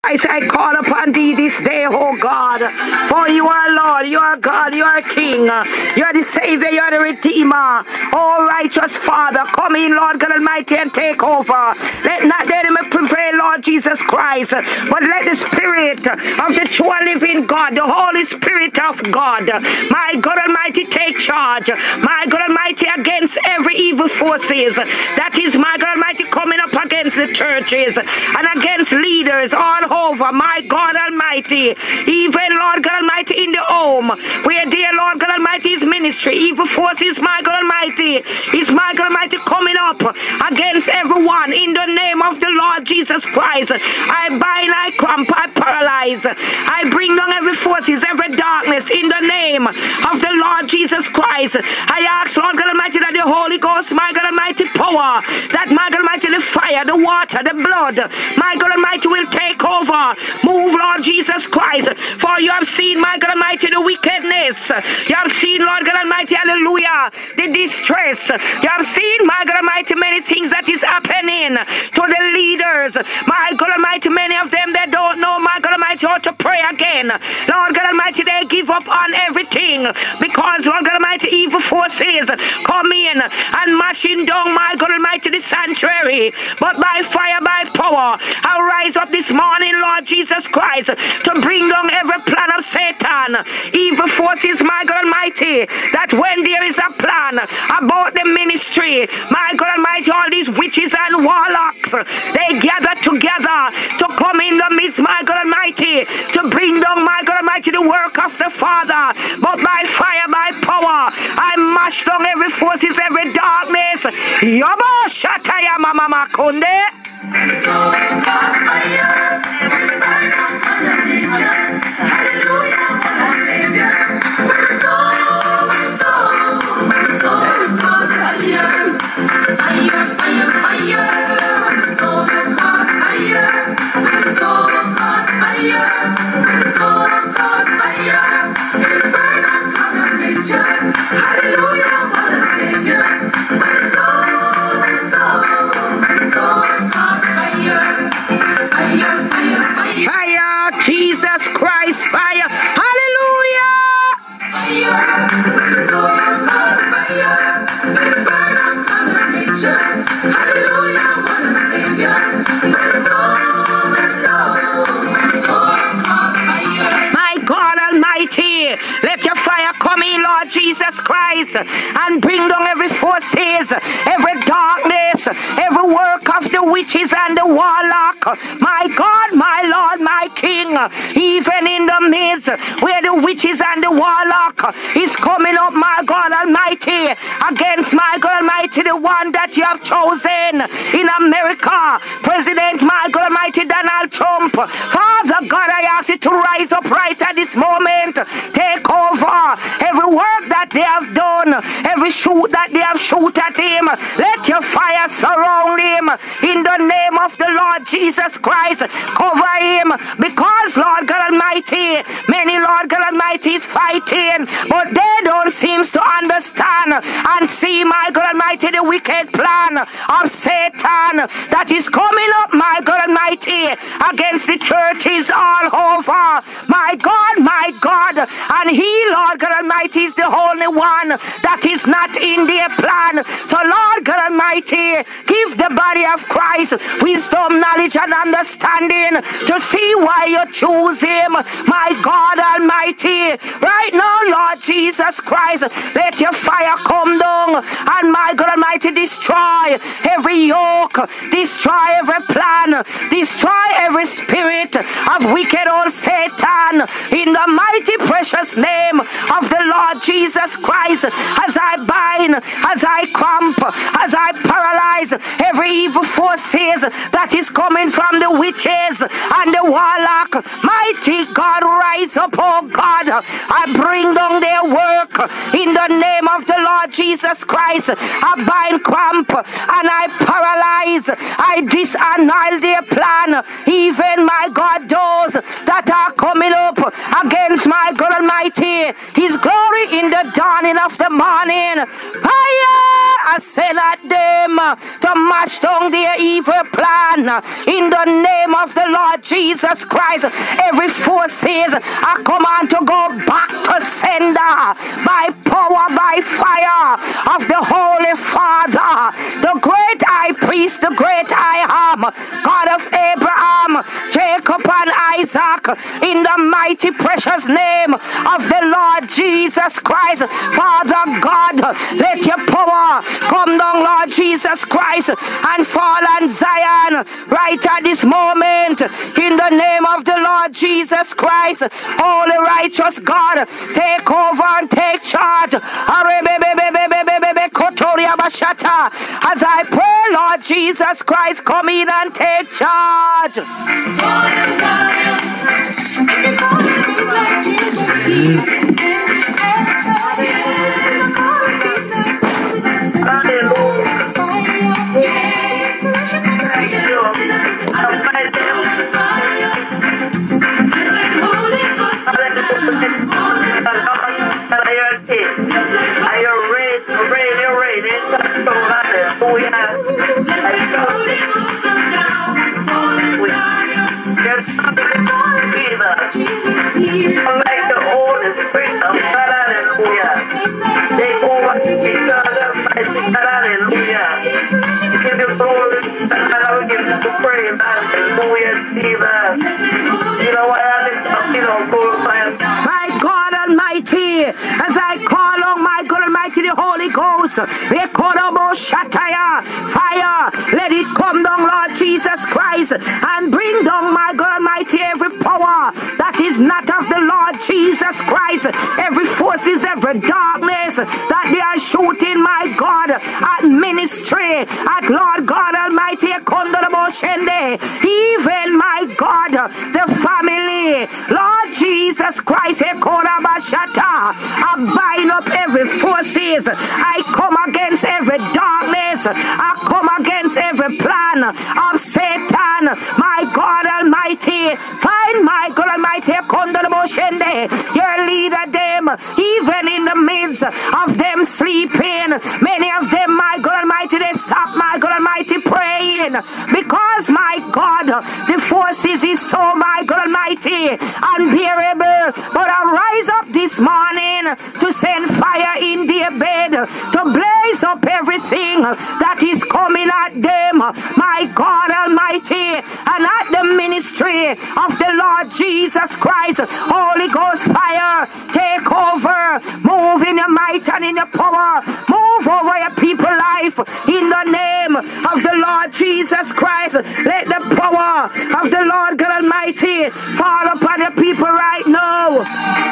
I call upon thee this day, oh God, for you are Lord, you are God, you are King, you are the Savior, you are the Redeemer. Oh righteous Father, come in, Lord God Almighty, and take over. Let not the enemy prevail, Lord Jesus Christ, but let the Spirit of the true and living God, the Holy Spirit of God, my God Almighty, take charge, my God Almighty, against every evil forces that is, my God Almighty, coming up against the churches and against leaders all over, my God Almighty, even Lord God Almighty in the home where dear Lord God Almighty is ministry, evil forces, my God Almighty, is my God Almighty coming up against everyone in the name of the Lord Jesus Christ. I bind, I cramp, I paralyze, I bring down every forces, every darkness in the name of the Lord Jesus Christ. I ask Lord God Almighty that the Holy Ghost, my God Almighty power, that my God Almighty the fire, the water, the blood, my God Almighty will take over. Move, Lord Jesus Christ, for you have seen, my God Almighty, the wickedness. You have seen, Lord God Almighty, hallelujah, the distress. You have seen, my God Almighty, many things that is happening to the leaders. My God Almighty, many of them, they don't know, my God Almighty, how to pray again. Lord God Almighty, they give up on everything because, Lord God Almighty, evil forces come in and mashing down, my God Almighty, the sanctuary. But by fire, by power, I'll rise up this morning, Lord Jesus Christ, to bring down every plan of Satan, evil forces, my God Almighty, that when there is a plan about the ministry, my God Almighty, all these witches and warlocks, they gather together to come in the midst, my God Almighty, to bring down, my God Almighty, the work of the Father. But by fire, by power, I mash down every forces, every darkness. Yobo Shataya Mama Makonde. Jesus Christ, fire, hallelujah. My God Almighty, let your fire come in, Lord Jesus Christ, and bring down every forces, every darkness, every work of the witches and the warlock. My God, my Lord, my King, even in the midst where the witches and the warlock is coming up, my God Almighty, against, my God Almighty, the one that you have chosen in America, President, my God Almighty, Donald Trump. Father God, I ask you to rise up right at this moment. Take over every work that they have done, every shoot that they have shoot at him. Let your fire surround him in the name of the Lord Jesus Christ. Cover him because, Lord God Almighty, many, Lord God Almighty, is fighting, but they don't seem to understand and see, my God Almighty, the wicked plan of Satan that is coming up, my God Almighty, against the churches all over. My God, and he, Lord God Almighty, is the only one that is not in their plan. So, Lord God Almighty, give the body of Christ wisdom, knowledge, and understanding to see why you choose him, my God Almighty. Right now, Lord Jesus Christ, let your fire come down and, my God Almighty, destroy every yoke, destroy every plan, destroy every spirit of wicked old Satan in the mighty precious name of the Lord Jesus Christ. As I bind, as I cramp, as I paralyze every evil forces that is coming from the witches and the warlock, mighty God, rise up, oh God. I bring down their work in the name of the Lord Jesus Christ. I bind, cramp, and I paralyze, I disannul their plan, even, my God, those that are coming up against, my God Almighty, his glory in the dawning of the morning. Fire! I send at them to mash down their evil plan in the name of the Lord Jesus Christ. Every forces I command to go back to sender by power, by fire of the Holy Father, the great high priest, the great I am, God of Abraham, Jacob and Isaac, in the mighty precious name of the Lord Jesus Christ. Father God, let your power come down, Lord Jesus Christ, and fall on Zion right at this moment in the name of the Lord Jesus Christ. Holy righteous God, take over and take charge. As I pray, Lord Jesus Christ, come in and take charge. Like the Holy Spirit of God, hallelujah. Take over, hallelujah. Give you glory, hallelujah. Give you praise, hallelujah, Jesus. You know what, my God Almighty, as I call on my God Almighty, the Holy Ghost, fire, let it come down, Lord Jesus Christ, and bring down, my God Almighty, every power that is not of the Lord Jesus Christ, every forces, every darkness that they are shooting, my God, at ministry, at Lord God Almighty, even, my God, the family, Lord Jesus Christ, I bind up every forces, I come against every darkness, I come against every plan of Satan, my God Almighty. Find, my God Almighty, your leader them, even in the midst of them sleeping. Many of them, my God Almighty, they stop, my God Almighty, praying, because, my God, the forces is so, my God Almighty, unbearable. But I rise up this morning to send fire in their bed, to blaze up everything that is coming at them, my God Almighty, and at the ministry of the Lord Jesus Christ. Holy Ghost fire, take over, move in your might and in your power, move over your people life in the name of the Lord Jesus Christ. Let the power of the Lord God Almighty fall upon your people right now.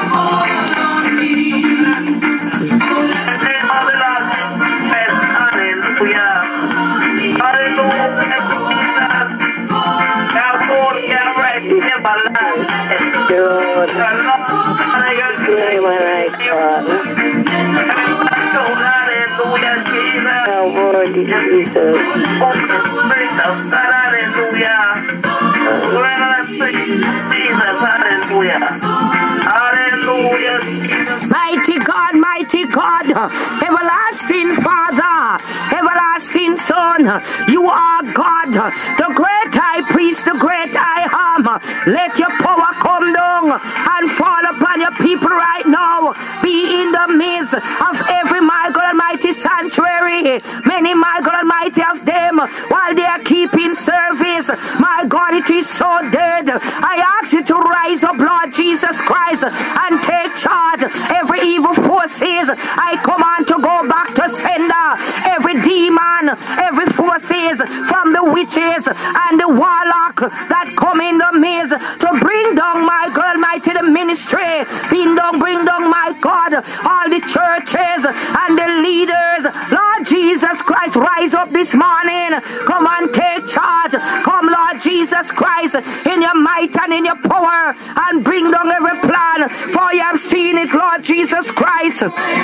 Mighty God, everlasting Father, everlasting Son, you are God, the great high priest, the great I am. Let your power come down and fall upon your people right now. Be in the midst of every, my God Almighty, sanctuary. Many, my God Almighty, of them, while they are keeping service, my God, it is so dead. I ask you to rise up, Lord Jesus Christ, and take charge. Every evil forces, I command to go back to sender. Every demon, every forces from the witches and the warlock that come in the midst to bring down, my God Almighty, the ministry. Bring down, my God, all the churches and the leaders. Lord Jesus Christ, rise up this morning. Come and take charge. Come, Lord Jesus Christ, in your might and in your power, and bring down every plan. For you have seen it, Lord Jesus Christ.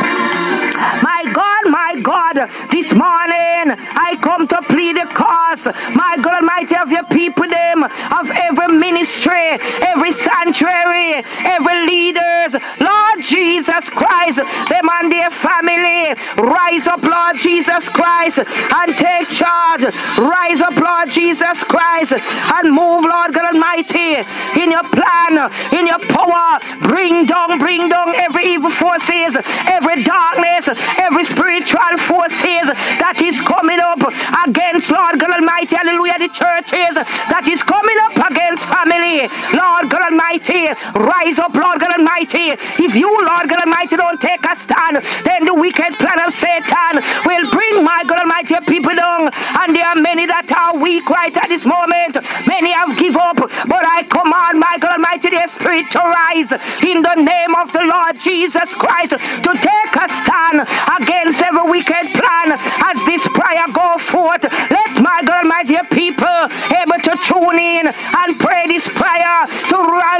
My God, this morning I come to plead the cause, my God Almighty, of your people, them, of every ministry, every sanctuary, every leaders. Lord Jesus Christ, them and their family. Rise up, Lord Jesus Christ, and take charge. Rise up, Lord Jesus Christ, and move, Lord God Almighty, in your plan, in your power. Bring down every evil forces, every darkness, every spiritual forces that is coming up against, Lord God Almighty, hallelujah, the churches that is coming up against family. Lord God Almighty, rise up, Lord God Almighty. If you, Lord God Almighty, don't take a stand, then the wicked plan of Satan will bring, my God Almighty, people down. And there are many that are weak right at this moment. Many have given up, but I command, my God Almighty, their spirit to rise in the name of the Lord Jesus Christ, to take a stand against every wicked plan as this prayer go forth. Let, my God Almighty, people able to tune in and pray this prayer to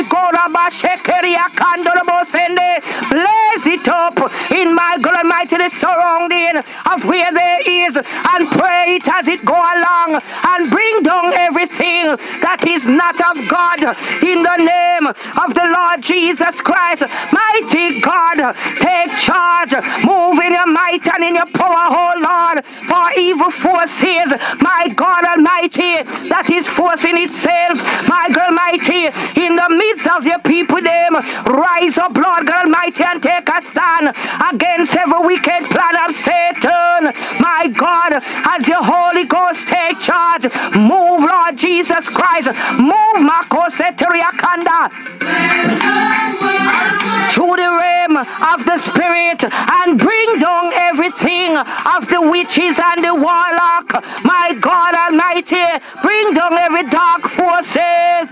blaze it up in, my God Almighty, the surrounding of where there is, and pray it as it go along, and bring down everything that is not of God in the name of the Lord Jesus Christ. Mighty God, take charge, move in your might and in your power, oh Lord, for evil forces, my God Almighty, that is forcing itself, my God Almighty, in the midst of your people, them. Rise up, Lord God Almighty, and take a stand against every wicked plan of Satan. My God, as your Holy Ghost take charge, move, Lord Jesus Christ, move, Mako Seteriakanda, through the realm of the Spirit, and bring down everything of the witches and the warlock. My God Almighty, bring down every dark forces.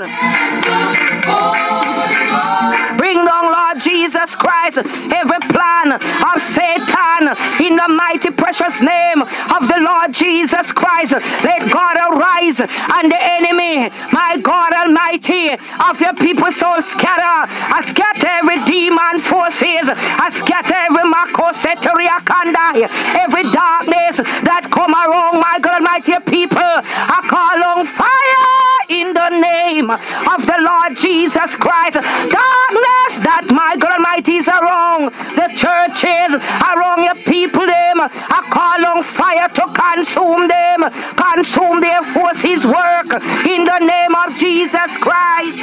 Bring down, Lord Jesus Christ, every plan of Satan in the mighty precious name of the Lord Jesus Christ. Let God arise and the enemy, my God Almighty, of your people so scatter. I scatter every demon forces. I scatter every Makoseteriakanda, every darkness that come around, my God Almighty, your people. I call on fire in the name of the Lord Jesus Christ. Darkness that, my God Almighty, is around the churches, around your people, them. I call on fire to consume them, consume their forces work in the name of Jesus Christ.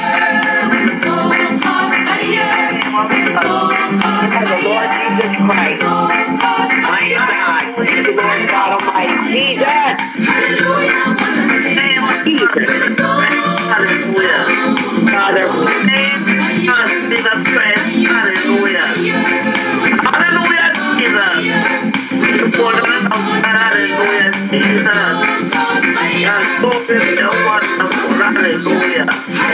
The Lord Jesus Christ. My God. The Lord God Almighty. Jesus. Name of Jesus. Hallelujah. Father, name of Jesus Christ. Hallelujah. Hallelujah, Jesus. The Lord of hallelujah, Jesus. Yes, so good, the wonderful. Hallelujah.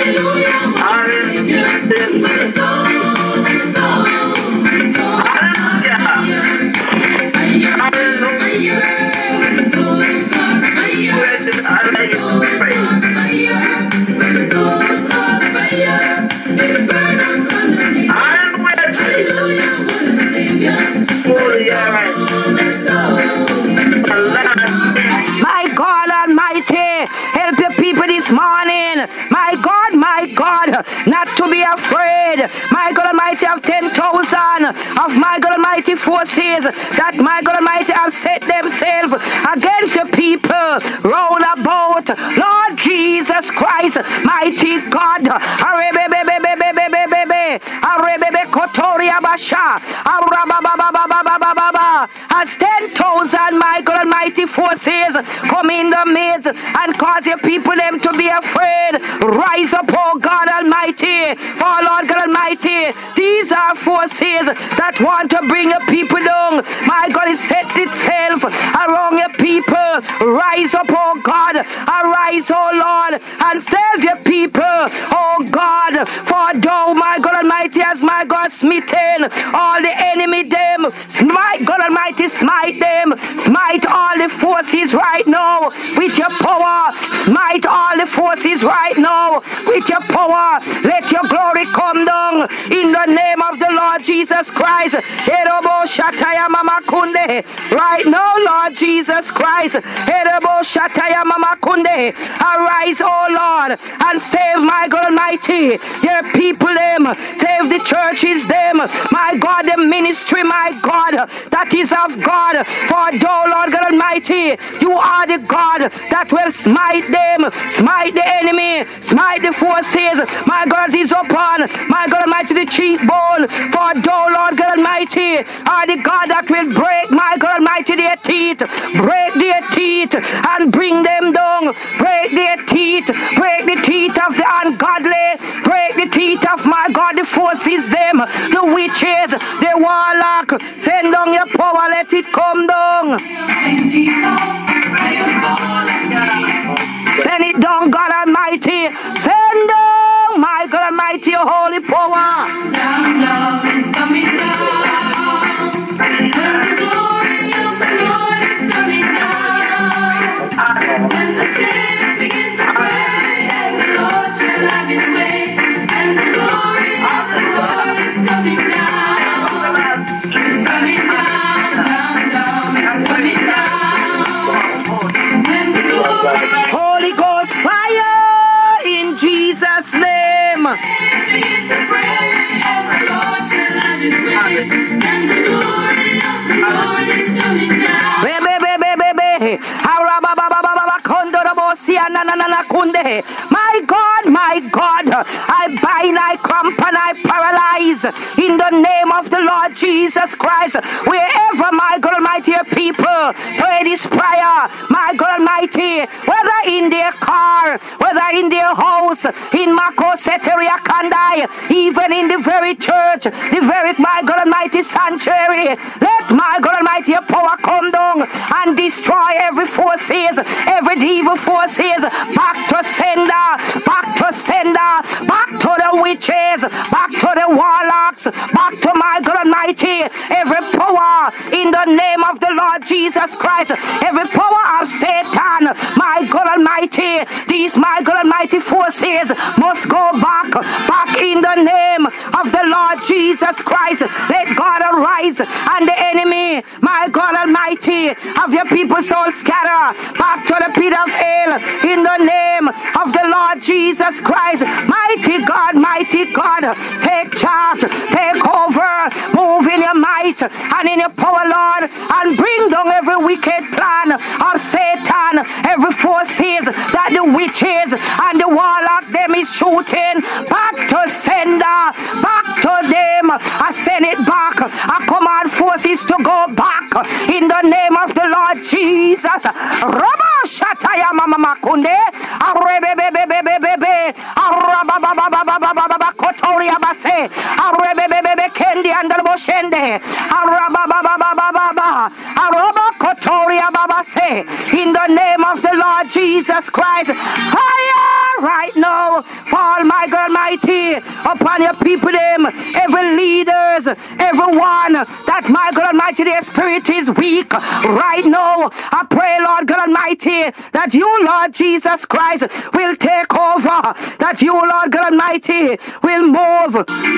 My God Almighty, help your people this morning. My God, not to be afraid. My God Almighty, of 10,000 of my God Almighty forces that my God Almighty have set themselves against your people round about. Lord Jesus Christ, mighty God, as 10,000 my God Almighty forces come in the midst and cause your people them to be afraid. Rise up, oh God Almighty, for Lord God Almighty, these are forces that want to bring your people down. My God, it set itself around your people. Rise up, oh God, arise, oh Lord, and save your people, oh God, for thou, my God Almighty, as my God smitten all the enemy them. My God Almighty, smite them, smite all all the forces right now with your power. Smite all the forces right now with your power. Let your glory come down in the name of the Lord Jesus Christ. Right now, Lord Jesus Christ. Arise, oh Lord, and save, my God Almighty, your people them. Save the churches them. My God, the ministry, my God, that is of God. For thou, Lord God Almighty, you are the God that will smite them, smite the enemy, smite the forces. My God is upon, my God Almighty, the cheekbone. For thou, Lord God Almighty, are the God that will break, my God Almighty, their teeth, break their teeth and bring them down. Break their teeth, break the teeth of the ungodly, break the teeth of, my God, the forces them, the witches, the warlock. Send down your power, let it come down. Send it down, God Almighty. Send down, my God Almighty, your holy power. Down, down, it's coming down. When the glory of the Lord is coming down. When the saints begin to pray, and the Lord shall have his way. And the glory of the Lord is coming down. It's coming down, down, down, it's coming down. When the glory Holy Ghost fire in Jesus' name. begin to pray, and the Lord shall have his way. And the glory of the Lord is coming down. My God, I bind, I cramp, and I paralyze in the name of the Lord Jesus Christ. Wherever, my God Almighty, your people pray this prayer, my God Almighty, whether in their car, whether in their house, in Makoseteria Kandai, even in the very church, the very, my God Almighty, sanctuary, let, my God Almighty, your power come down and destroy every forces, every evil forces, back to sender, back to sender, back to the witches, back to the warlocks, back to, my God Almighty, every power in the name of the Lord Jesus Christ, every power of Satan, my God Almighty, these, my God Almighty, forces must go back in the name of the Lord Jesus Christ. Let God arise and the enemy, my God Almighty, of your people soul scatter back to the pit of hell in the name of the Lord Jesus Christ. Mighty God, take charge, take over, move in your might and in your power, Lord, and bring down every wicked plan of Satan, every forces that the witches and the warlock them is shooting back to sender, back to them. I send it back. I command forces to go back in the name of the Lord Jesus. Rabba Shataya Mama Makunde, Arebebebebebebe, Arabababababababa Kotoria Base, Arebebebebe Kendi and the Boshende, Arababababababa, Araba Kotoria Babase, in the name of the Lord Jesus Christ. Fire right now, fall, my God Almighty, upon your people, them, every leaders, everyone that, my God Almighty, their spirit is weak right now. I pray, Lord God Almighty, that you, Lord Jesus Christ, will take over, that you, Lord God Almighty, will move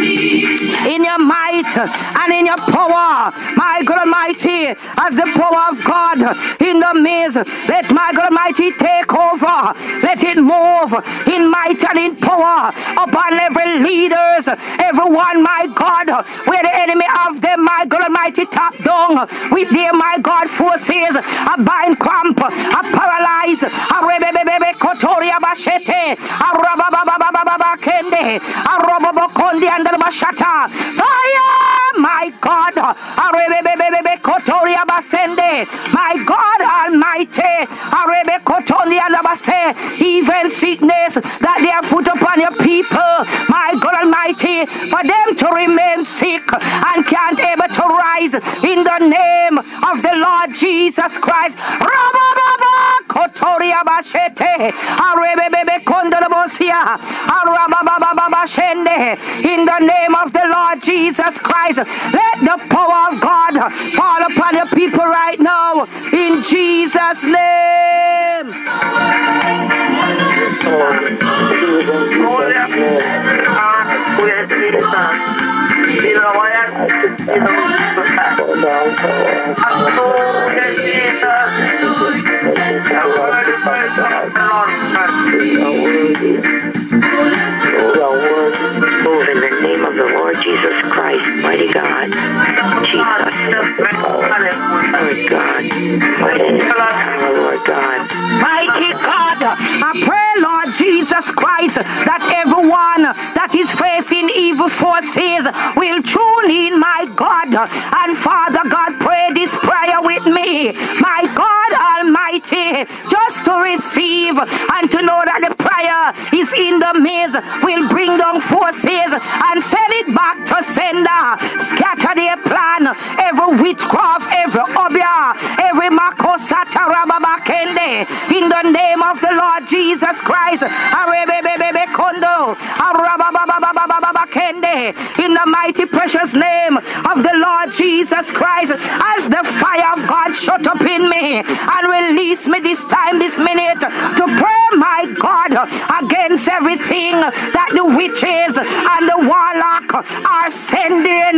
in your might and in your power, my God Almighty, as the power of God in the midst. Let, my God Almighty, take over. Let it move in might and in power upon every leaders, everyone, my God, where the enemy of them, my God Almighty, top down with their, my God, forces, a bind, cramp, a paralyze, a rebebebebe kotoria bashete, a rababababababa kende, a robobokondi and the bashata. Fire, my God, a rebebebebe kotoria basende, my God Almighty, a rebe kotondi and the base, even sickness that they have put upon your people, my God Almighty, Almighty, for them to remain sick and can't able to rise in the name of the Lord Jesus Christ. Kotoria Bashete, Arebebe Kondarabosia, Arabababashende, in the name of the Lord Jesus Christ. Let the power of God fall upon your people right now, in Jesus' name. Move in the name of the Lord Jesus Christ, mighty God. Jesus. Lord God. Lord God. Mighty God, I pray, Lord Jesus Christ, that everyone that is facing evil forces will tune in, my God. And Father God, pray this prayer with me. My God Almighty, just to receive and to know that the prayer is in the midst, will bring down forces and send it back to sender. Scatter their plan, every witchcraft, every obia, every makosata rababakende, in the name of the Lord Jesus Christ. In the mighty precious name of the Lord Jesus Christ, as the fire of God shut up in me and release me this time, this minute, to pray, my God, against everything that the witches and the warlock are sending.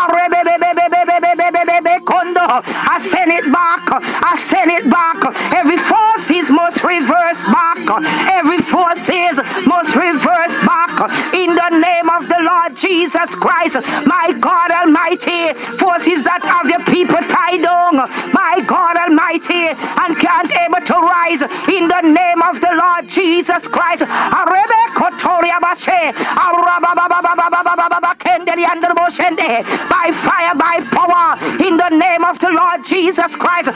I send it back. I send it back. Every forces must reverse back. Every forces must reverse back in the name of the Lord Jesus Christ. My God Almighty, forces that have the people tied down, my God Almighty, and can't able to rise in the name of the Lord Jesus Christ. By fire, by power, in the name of the Lord Jesus Christ.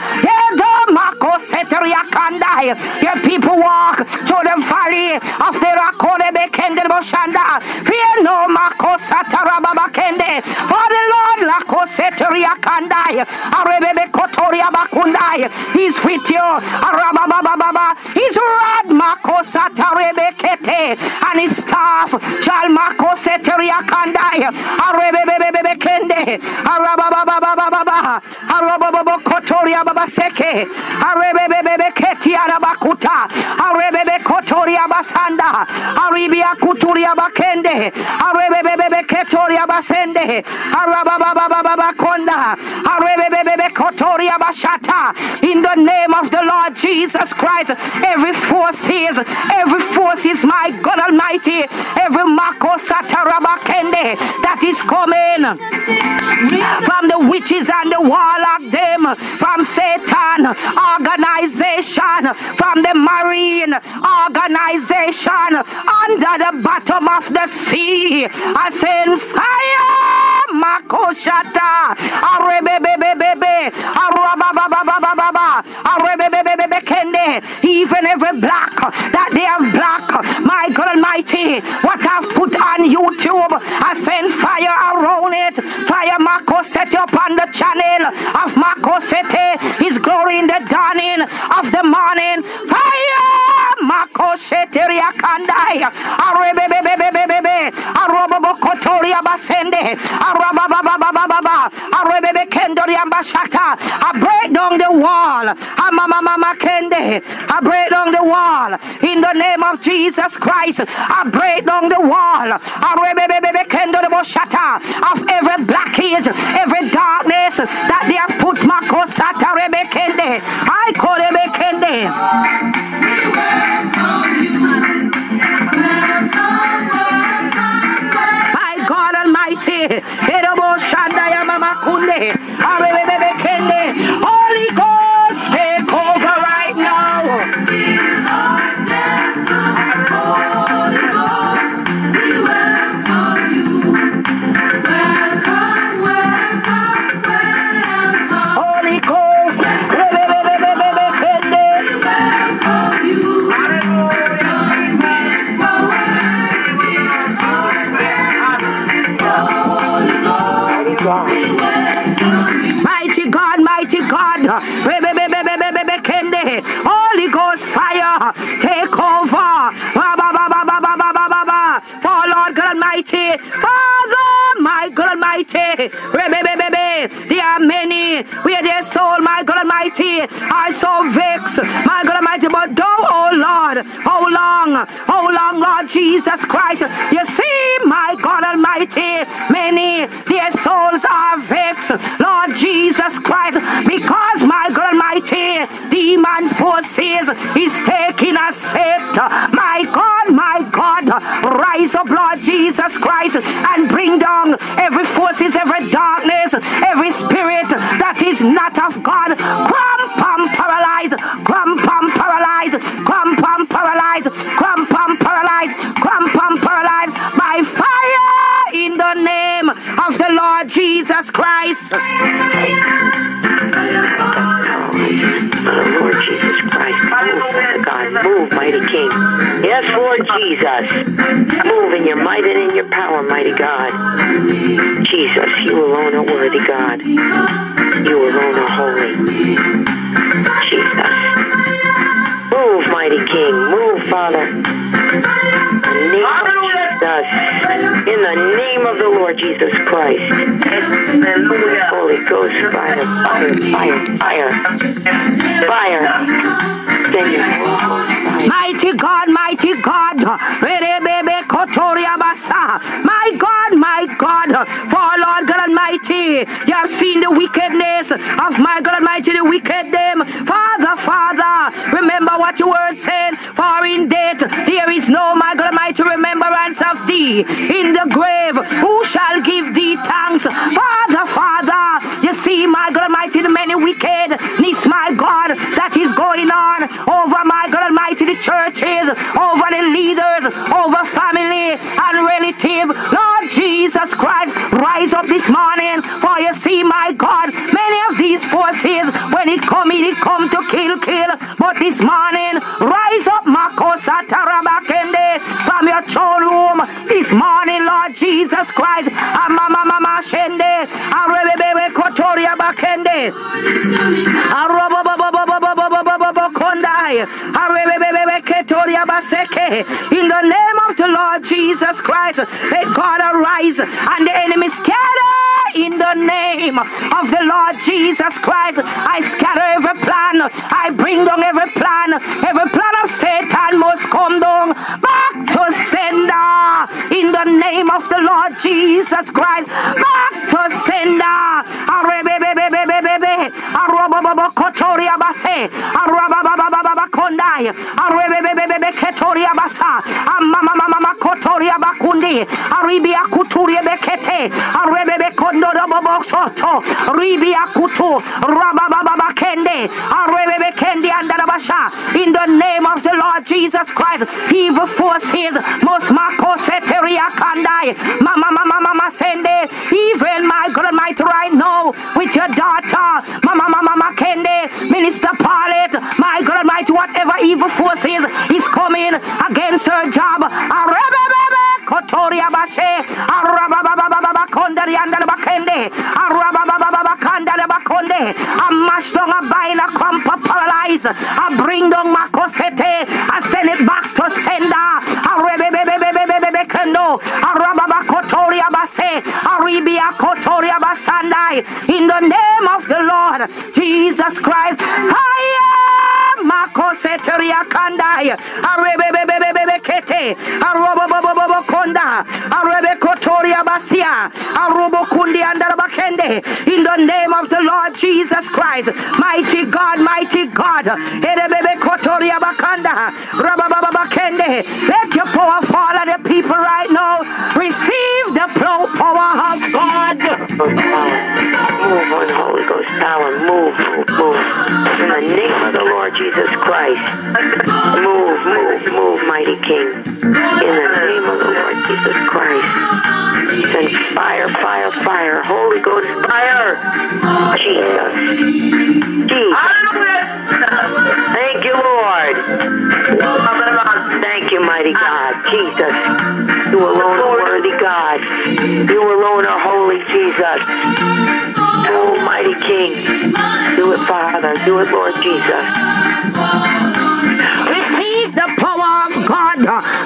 Your people walk through the valley of the Rakonebe Kendeboshanda. Fear no Makosatarabamakende. For the Lord Lakoseteria Kandai. Arebebe Kotoria Bakundai. He's with you. Arabababa. His rod Makosatarebe and his staff shall Makoseteria Kandai. Arebebe Kende. Arabababa. Arababa Kotoria Babaseke. Arebebe Ketia Bakuta. Arebebe Kotoria Basanda. Aribia Kuturia Bakende. Arebebe Ketoria Basende. Arabababa Konda. Arebebe Kotoria Bashata. In the name of the Lord Jesus Christ, every force is my God Almighty, every Mako Satarabakende that is coming from the witches and the warlock, them from Satan organization, from the marine organization under the bottom of the sea. I send fire, Makoshata, Arebebebebebe, Arabababababa, Arebebebebebe Kende, even every black that they have black, my God Almighty, what I've put on YouTube, I send fire around it. Fire Makosete upon the channel of Makosete, His glory in the dawning of the morning. Fire Makosete Riakandai, Arebebebebebe, Arobobokotoria Basende, Arabababababa, Arebebe Kendoria Bashata. I break down the wall. Amamama Kende. I break down the wall in the name of Jesus Christ. I break down the wall. Arebebebebe Kendoria Bashata of every blockage, every darkness that they have put Makosata Rebekende. I call Rebekende. My God Almighty, Edobo Shandaya Mama Kunde, Arebekende. Holy Ghost, take over right now. Mighty God, mighty God. Holy Ghost fire, take over. For Lord God Almighty, Father, my God Almighty, there are many where their soul, my God Almighty, are so vexed, my God Almighty, but thou, oh Lord, how long, Lord Jesus Christ, you see, my God Almighty, many, their souls are vexed, Lord Jesus Christ, because, my God Almighty, demon forces is taking a set, my God, rise up, Lord Jesus Christ, and bring down every forces, every darkness, every spirit that is not of God. Cramp, paralyze, cramp, paralyze, cramp, paralyze, cramp, paralyze, cramp, paralyze by fire in the name of the Lord Jesus Christ. Lord Jesus Christ, move, God, move, mighty King. Yes, Lord Jesus, move in your might and in your power, mighty God. Jesus, you alone are worthy, God. You alone are holy. Jesus, move, mighty King, move, Father. In the name of the Lord Jesus Christ. Holy Ghost, fire, fire. Mighty God, mighty God. My God, for Lord God Almighty, you have seen the wickedness of my God Almighty, the wicked them. Father, remember what your word said, for in death there is no, my God Almighty, remembrance of thee. In the grave, who shall give thee thanks? Father, you see, my God Almighty, the many wickedness, my God, that is going on over, my God Almighty, the churches, over the leaders, over family and relative. Lord Jesus Christ, rise up this morning, for you see, my God, many of these forces, when it come to kill, but this morning, rise up, Makosa Tarabakende, from your throne room, this morning, Lord Jesus Christ, Mama Shende, Arebe Kotoria Bakende, Kondai, Arebe Ketoria Baseke, in the name of the Lord Jesus Christ, let God arise and the enemy scatter. In the name of the Lord Jesus Christ, I scatter every plan. I bring down every plan. Every plan of Satan must come down back to sender. In the name of the Lord Jesus Christ, back to sender. In the name of the Lord Jesus Christ, evil forces must Mama sende, even my God Almighty right now with your daughter, Mama Kende, Minister Paulette, my God Almighty, whatever evil forces is coming against her job, Kotoria Bashe, Kondari and Bakende, Bakonde, I mash down a bind, a crump, a paralyze, I bring down Makosete, I send it back to sender, Kotoria Base, Aribia Kotoria Basandai, in the name of the Lord Jesus Christ, Makoseteria Kandai, Arebe Kete, Arobo Konda, Arebe Kotoria Basia, Arobo Kundi and Bakende, in the name of the Lord Jesus Christ, mighty God, Erebe Kotoria Bakanda, Rababa Bakende, let your power fall on the people right now, receive the power of God. Move on, Holy Ghost power, move, in the name of the Lord Jesus Christ, move, mighty King, in the name of the Lord Jesus Christ, send fire, Holy Ghost fire, Jesus, thank you, Lord, thank you, mighty God, Jesus, you alone are worthy. worthy, God. You alone are holy, Jesus. Oh, mighty King. Do it, Father. Do it, Lord Jesus. Receive the power of God.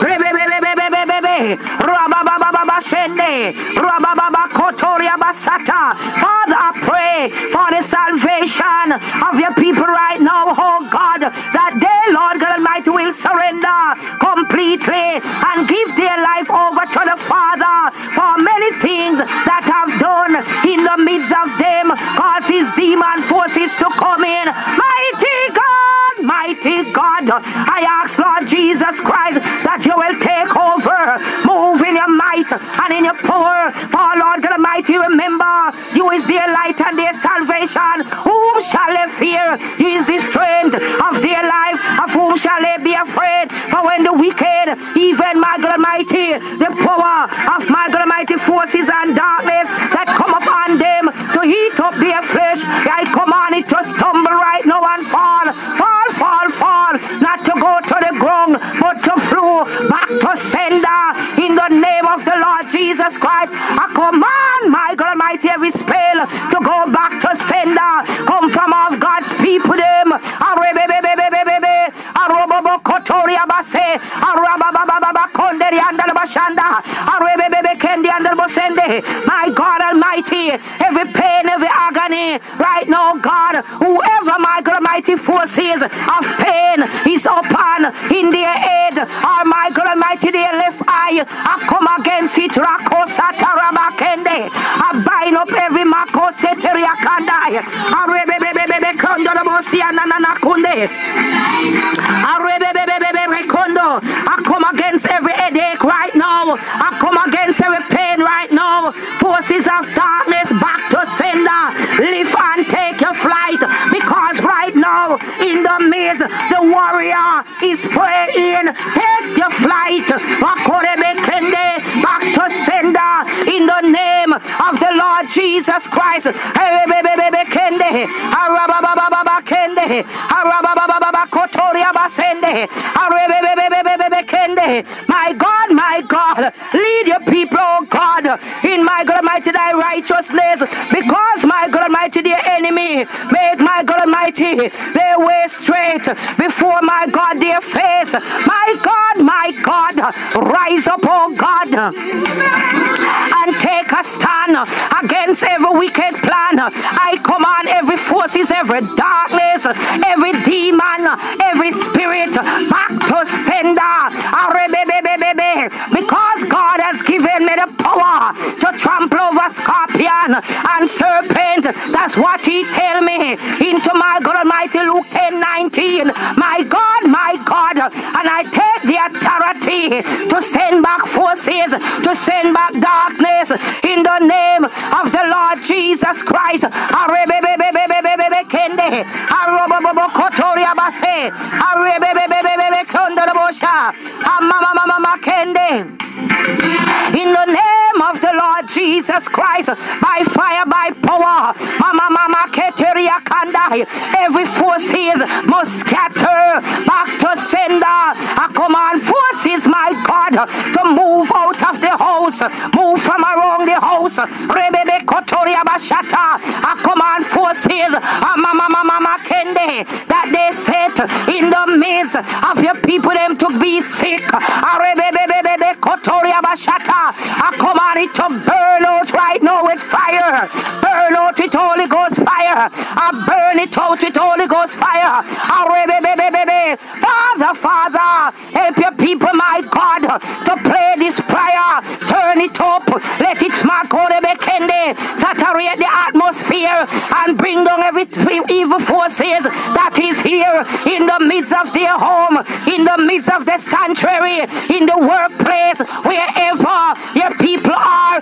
Father, I pray for the salvation of your people right now, oh God, that they, Lord God Almighty, will surrender completely and give their life over to the Father for many things that have done in the midst of them, cause his demon forces to come in. Mighty God, mighty God, I ask, Lord Jesus Christ, that you will take over, move in your might and in your power. For Lord God Almighty, remember, you is their light and their salvation. Whom shall they fear? You is the strength of their life. Of whom shall they be afraid? For when the wicked, even my God Almighty, the power of my God Almighty forces and darkness that come upon them to heat up their flesh, I command it to stumble right now and fall. Not to go to the ground, but to flow back to sender in the name of the Lord Jesus Christ. I command my God Almighty every spell to go back to sender. Come from off God's people them. My God Almighty, every pain, every agony, right now, God, whoever my God Almighty forces of pain is upon in their head, or my God Almighty, their left eye, I come against it. I bind up every I come against every headache right now. I come against every pain right now. Forces of darkness, back to sender. Live and take your flight, because right now in the midst the warrior is praying. Take your flight, back to sender in the name of the Lord Jesus Christ. My God, lead your people, oh God, in my God Almighty thy righteousness, because my God Almighty their enemy make my God Almighty their way straight before my God their face. My God, rise up, oh God, and take a stand against every wicked plan. I command every forces, every darkness, every demon, every spirit back to sender. Because God has given me the power to trample over scorpion and serpent. That's what he tell me into my God Almighty Luke 10:19. My God, and I take the authority to send back forces, to send back darkness in the name of the Lord Jesus Christ. In the name of the Lord Jesus Christ, by fire, by power, every forces must scatter back to sender. I command forces, my God, to move out of the house, move from around the house. I command forces, that they set in the midst of your people, them to be sick. I command it to burn out right now with fire. Burn out with Holy Ghost fire. I burn it out with Holy Ghost fire. Father, help your people, my God, to play this prayer. Turn it up. Let it saturate the atmosphere and bring down every evil forces that is here in the midst of their home, in the midst of the sanctuary, in the workplace, wherever your people are.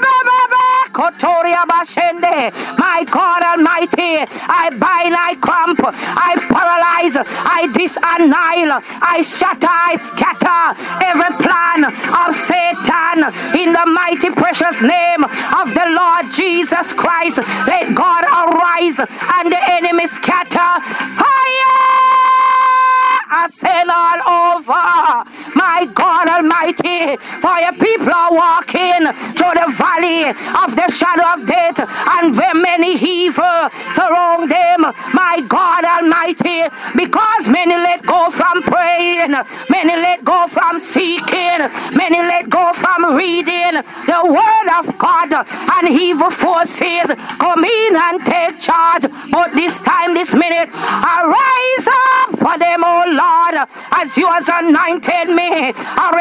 My God Almighty, I bind, I cramp, I paralyze, I disannihilate, I shatter, I scatter every plan of Satan in the mighty precious name of the Lord Jesus Christ. Let God arise and the enemy scatter. Fire! I send all over. My my God Almighty, for your people are walking through the valley of the shadow of death, and where many evil surround them, my God Almighty, because many let go from praying, many let go from seeking, many let go from reading the word of God, and evil forces come in and take charge. But this time, this minute, arise up for them, oh Lord, as you has anointed me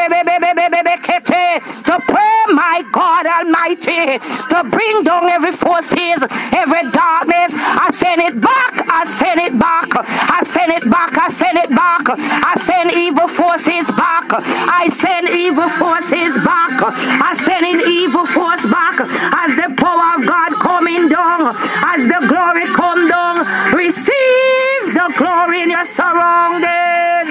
to pray, my God Almighty, to bring down every forces, every darkness. I send it back, I send it back, I send it back, I send it back, I send evil forces back, I send evil forces back, I send in evil force back, as the power of God coming down, as the glory come down. Receive the glory in your surrounding.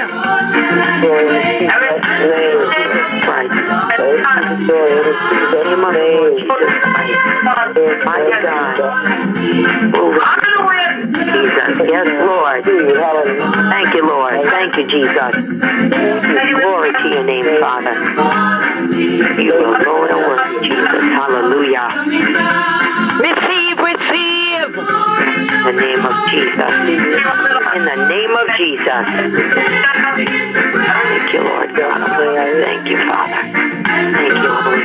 Jesus, yes, Lord. Thank you, Lord. Thank you, Jesus. Glory to your name, Father. You alone are worthy, Jesus. Hallelujah. Receive, receive. In the name of Jesus. In the name of Jesus. Thank you, Lord God. Thank you, Father. Thank you, Lord.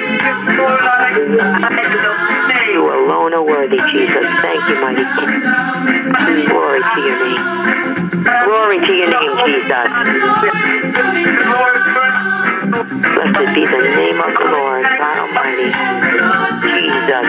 You alone are worthy, Jesus. Thank you, mighty King. Glory to your name. Glory to your name, Jesus. Blessed be the name of the Lord, God Almighty. Jesus.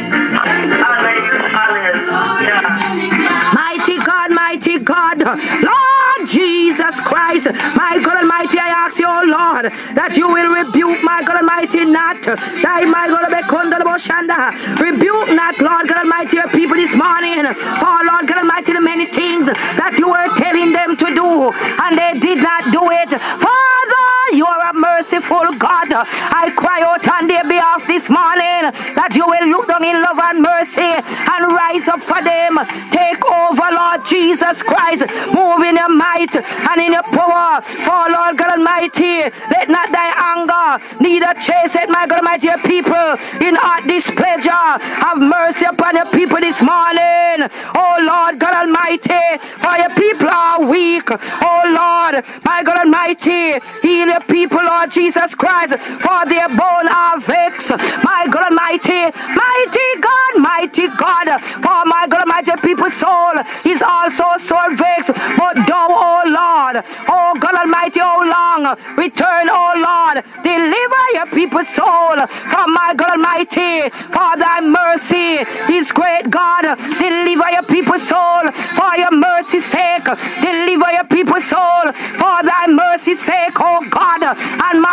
Mighty God, Lord Jesus Christ, my God Almighty, I ask you, oh Lord, that you will rebuke, my God Almighty, not thy, my God, rebuke not, Lord God Almighty, your people this morning, for Lord God Almighty, the many things that you were telling them to do, and they did not do it. Father, you are a merciful God. I cry out on their behalf this morning that you will look down in love and mercy and rise up for them. Take over, Lord Jesus Christ. Move in your might and in your power. For Lord God Almighty, let not thy anger neither chase it, my God Almighty, your people in hot displeasure. Have mercy upon your people this morning. Oh Lord God Almighty, for your people are weak. Oh Lord, my God Almighty, heal your people, Lord Jesus Christ, for their bone are vexed. My God Almighty, mighty God, for my God Almighty, people's soul is also sore vexed. But thou, oh Lord, oh God Almighty, oh long, return, oh Lord, deliver your people's soul from my God Almighty, for thy mercy is great, God. Deliver your people's soul for your mercy's sake. Deliver your people's soul for thy mercy's sake, oh God. And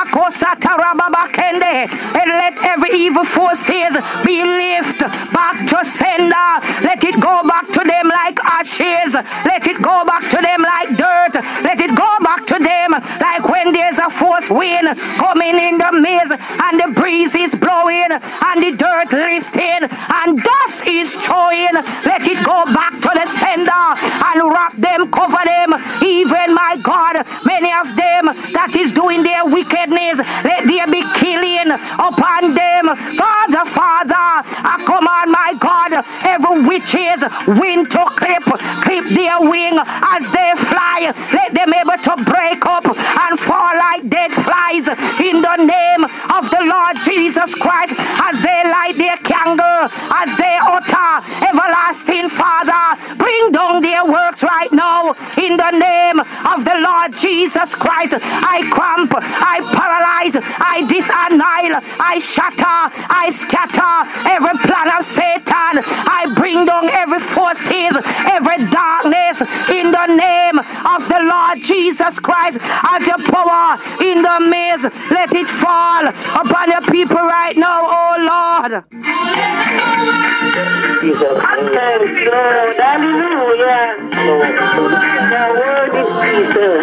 and let every evil forces be lifted back to sender. Let it go back to them like ashes. Let it go back to them like dirt. Let it go back to them like when there's a force wind coming in the mist and the breeze is blowing and the dirt lifting and dust is throwing. Let it go back to the sender and wrap them, cover them. Even, my God, many of them that is doing their wickedness, let there be killing upon them. Father, I command, my God, every witches wind to clip their wing as they fly. Let them able to break up and fall like dead flies in the name of the Lord Jesus Christ, as they light their candle, as they utter everlasting Father. Bring down their works right now in the name of the Lord Jesus Christ. I cramp, I paralyze, I disannihilate, I shatter, I scatter every plan of Satan. I bring down every forces, every darkness in the name of the Lord Jesus Christ. As your power in the midst, let it fall upon your people right now, oh Lord. Jesus. Hallelujah. The word is Jesus.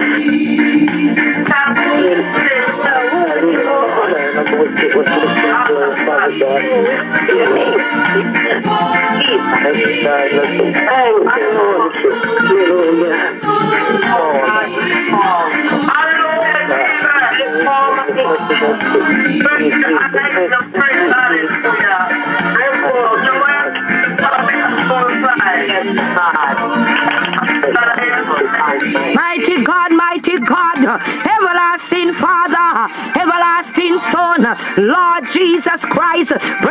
Mighty God, mighty God, everlasting Father, everlasting Son, Lord Jesus Christ,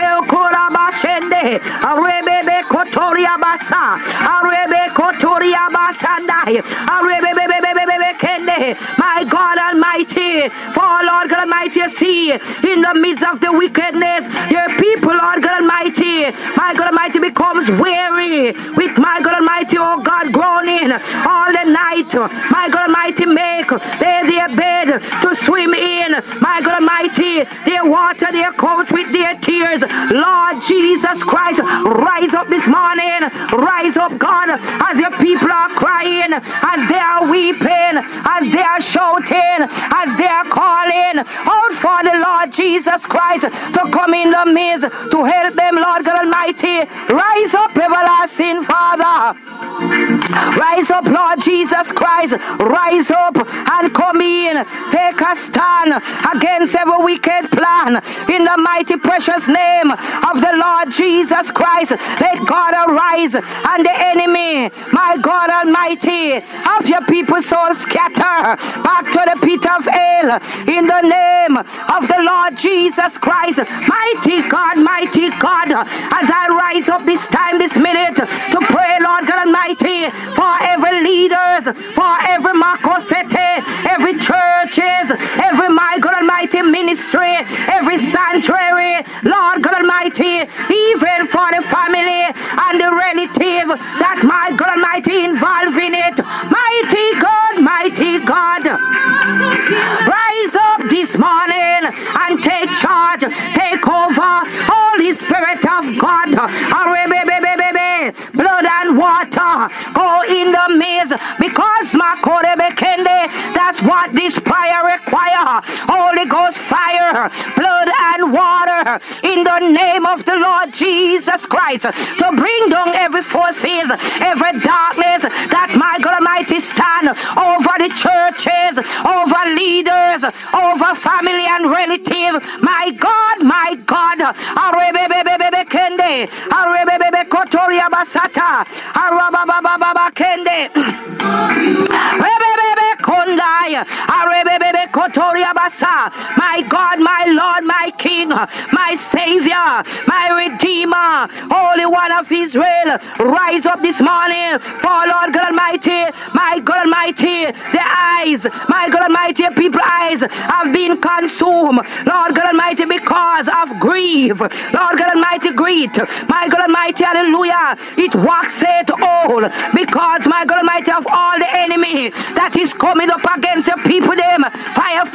Arebe Kotoria Basa, Arebe Kotoria Basandai, Arebe Kende, my God Almighty, for Lord God Almighty, see in the midst of the wickedness, your people, Lord God Almighty, my God Almighty becomes weary with my God Almighty, oh God, groaning all the night, my God Almighty, make their bed to swim in, my God Almighty, their water, their coat with their tears, Lord Jesus Christ, rise up this morning, rise up God, as your people are crying, as they are weeping, as they are shouting, as they are calling out for the Lord Jesus Christ to come in the midst to help them, Lord God Almighty, rise up, everlasting Father, rise up, Lord Jesus Christ, rise up and come in, take a stand against every wicked plan in the mighty precious name of the Lord Jesus Christ. Let God arise and the enemy, my God Almighty, of your people's soul scatter back to the pit of hell in the name of the Lord Jesus Christ. Mighty God, as I rise up this time, this minute to pray, Lord God Almighty, for every leaders, for every Makosete, every churches, every, my God Almighty, ministry, every sanctuary, Lord God Almighty, even for the family and the relative that, my God Almighty, involved in it. Mighty God, rise up this morning and take charge, take over, Holy Spirit of God, blood and water, go in the midst, because that's what this prayer requires. Holy Ghost fire, blood and water, in the name of the Lord Jesus Christ, to bring down every forces, every darkness that, my God Almighty, stand over the churches, over leaders, over family and relative. My God, Kende, Kotoria Basata, Kende, my God, my Lord, my King, my Savior, my Redeemer, Holy One of Israel, rise up this morning for Lord God Almighty, my God Almighty, the eyes, my God Almighty, people's eyes have been consumed, Lord God Almighty, because of grief, Lord God Almighty, greed, my God Almighty, hallelujah, it waxeth old, because, my God Almighty, of all the enemy that is coming up against the people, them, fire,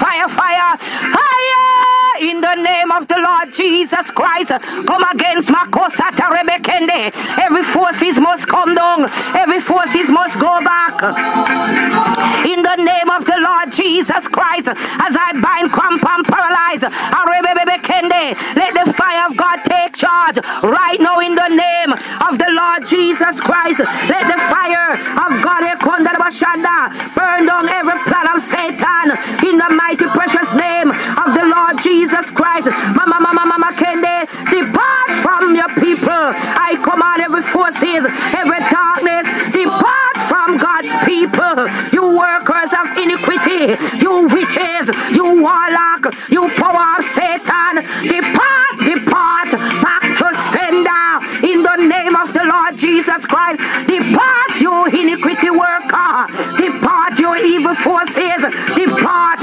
in the name of the Lord Jesus Christ, come against Makosata Rebekende. Every forces must come down, every forces must go back, in the name of the Lord Jesus Christ, as I bind, cramp and paralyze, let the fire of God take charge right now in the name of the Lord Jesus Christ. Let the fire of God burn down every plan of Satan in the mighty precious name of the Lord Jesus Christ. Mama Kende, depart from your people. I command every forces, every darkness, depart from God's people. You workers of iniquity, you witches, you warlock, you power of Satan, depart back to sender in the name of the Lord Jesus Christ. Depart, you iniquity worker, depart, you evil forces, depart.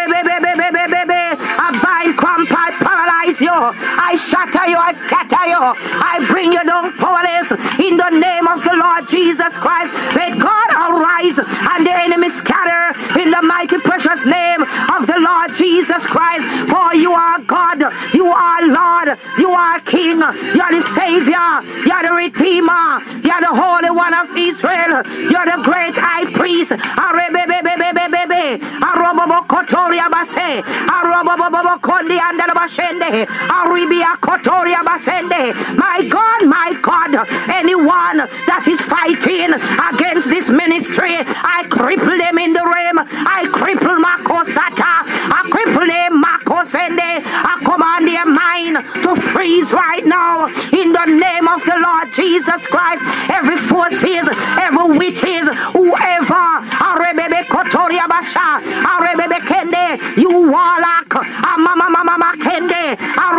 I bind, cramp, I paralyze you, I shatter you, I scatter you, I bring you down powerless in the name of the Lord Jesus Christ. Let God arise and the enemy scatter in the mighty precious name of the Lord Jesus Christ. For you are God, you are Lord, you are King, you are the Savior, you are the Redeemer, you are the Holy One of Israel, you are the great High Priest. My God, anyone that is fighting against this ministry, I cripple them in the realm, I cripple Makosata, I cripple them, I command their mind to freeze right now in the name of the Lord Jesus Christ. Every forces, every witches, whoever, you warlock, mama kende,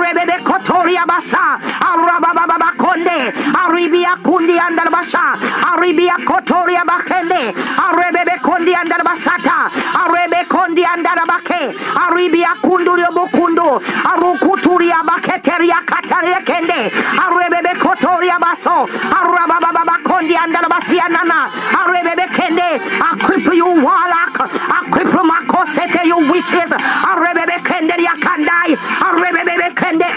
konde, aribia kundi andalbasha, aribia kotoria bakende, arebe kondi andalbasata, arebe kondi andalbake, aribia kundurio bukundu, arukuturia baketeria kataria kende, arebe kotoria baso, arababa kondi andalbasianana, arebe kende, I cripple you warlock, I cripple makosete you witches, arebe kende yakandai, arebe kende,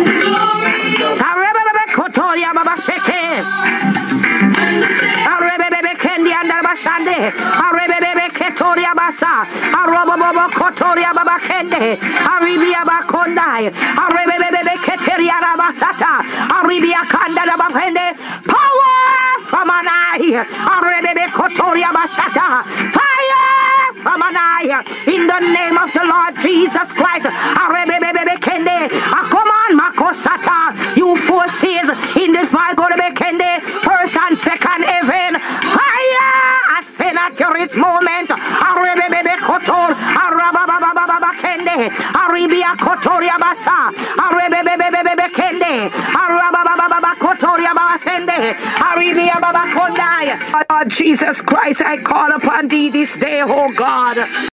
arebe kotoria baba sheke, arebe kendi andalbashande, arebe ketoria basa, arobobo kotoria baba kende, aribia bakondai, arebe keteria basata, aribia kanda baba kende, power from an eye, arebe kotoria basata, fire from an eye, in the name of the Lord Jesus Christ, arebe kende, come on makosata, you forces in this my God kende, first and second heaven, fire, I say not your its moment, arebe kotor, arababa kende, aribia kotoria basa, arebe kende, arababa kotoria basende, aribia baba kondai. Lord Jesus Christ, I call upon thee this day, oh God.